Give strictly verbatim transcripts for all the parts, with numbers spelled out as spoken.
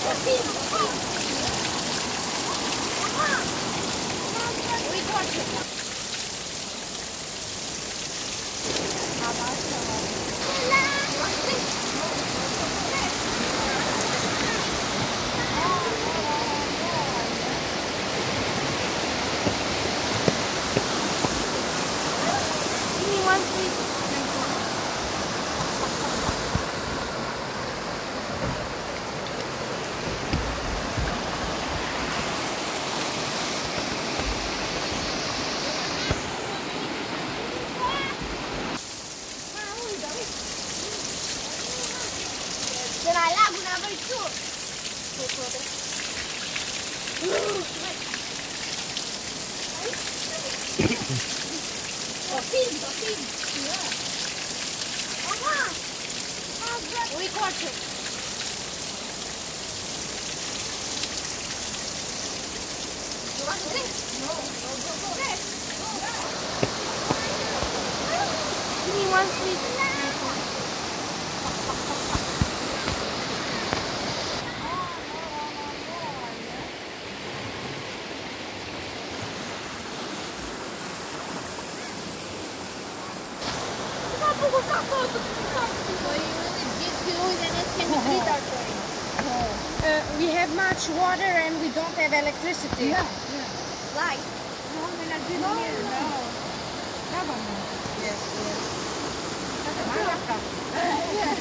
Uh, we have much water and we don't have electricity. Yeah, yeah. Light? No, we're not doing No, here. no. No. Government. Yes, yes. Malacca. Yeah.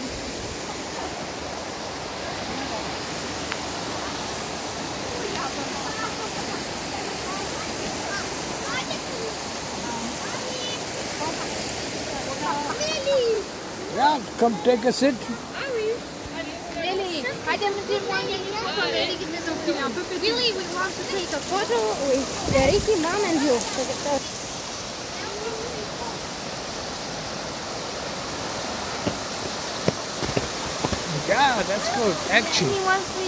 Yeah, come take a sit. Really? I didn't do one Really? We want to take a photo with Ricky, mom, and you. Yeah, that's good. Action. Anyone, please?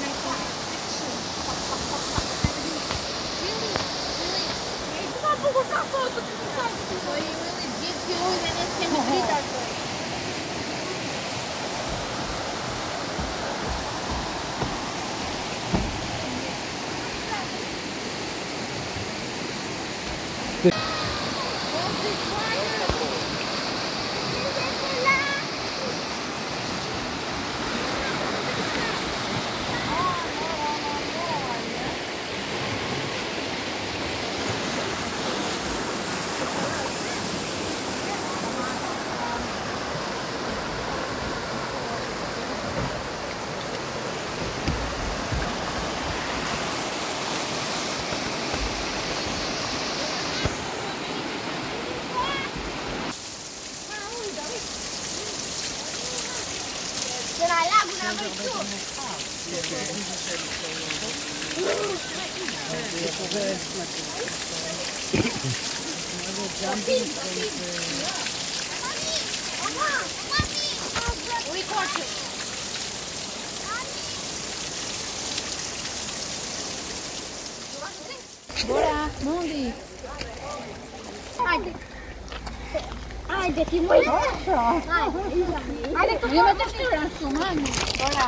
Bora, Mundi. Ajde. Ajde, ti moj. Ajde. Ajde, to Idemo da što rastu, mami. Bora.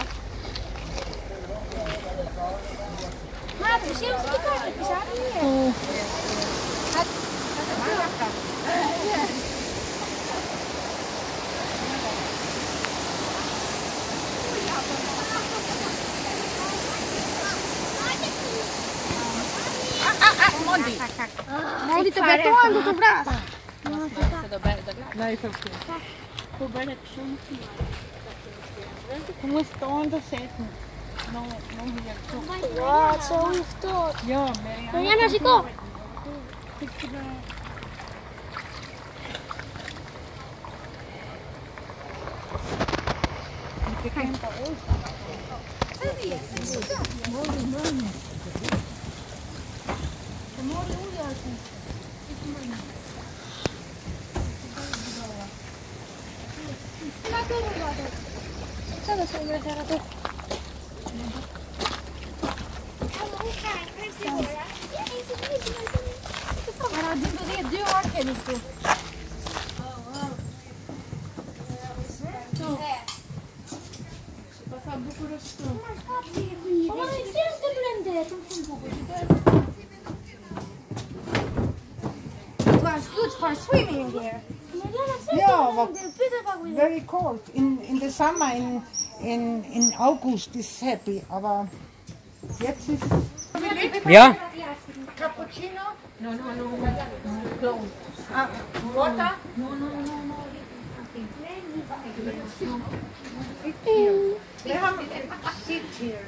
Mami, šemski kaže, pišarnije. Malacca. Mondi. Mondi, to je to, ando to vras. Dai, Sofia. Coberta que chama como estão do certo. Não, não vi. Wow, co ich to? Jo, To ja na žiko. Sada se uvijek rado. Radim do dia de hoje, Nico. Passar bucuros. Ma non esiste blended. It was good for swimming there. Ja, var very cold. In, in the summer, in, in, in August is happy, aber jetzt ist... Ja? Cappuccino? No, no, no. Close. Ah, water? No, no, no, no. We have sit here.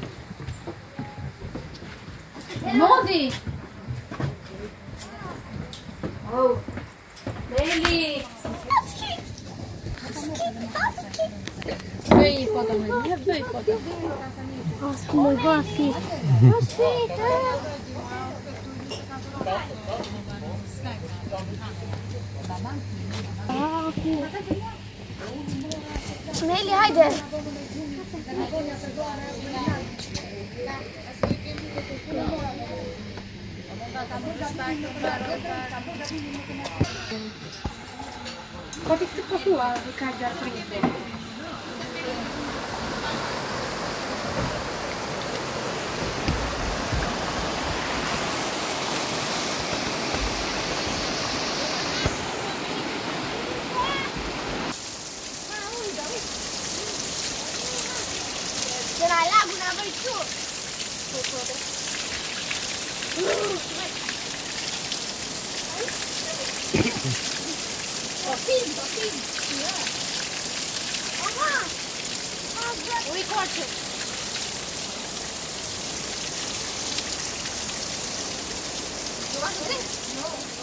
Modi! Oh, Bailey! Böj på dem, jag böj på dem. Mój głaski. Smelly, haide. Poate că copilul a jucat de-a prinde. De la laguna Vâlciu. Poftim, poftim. Aha! Uicoace. Nu v-ați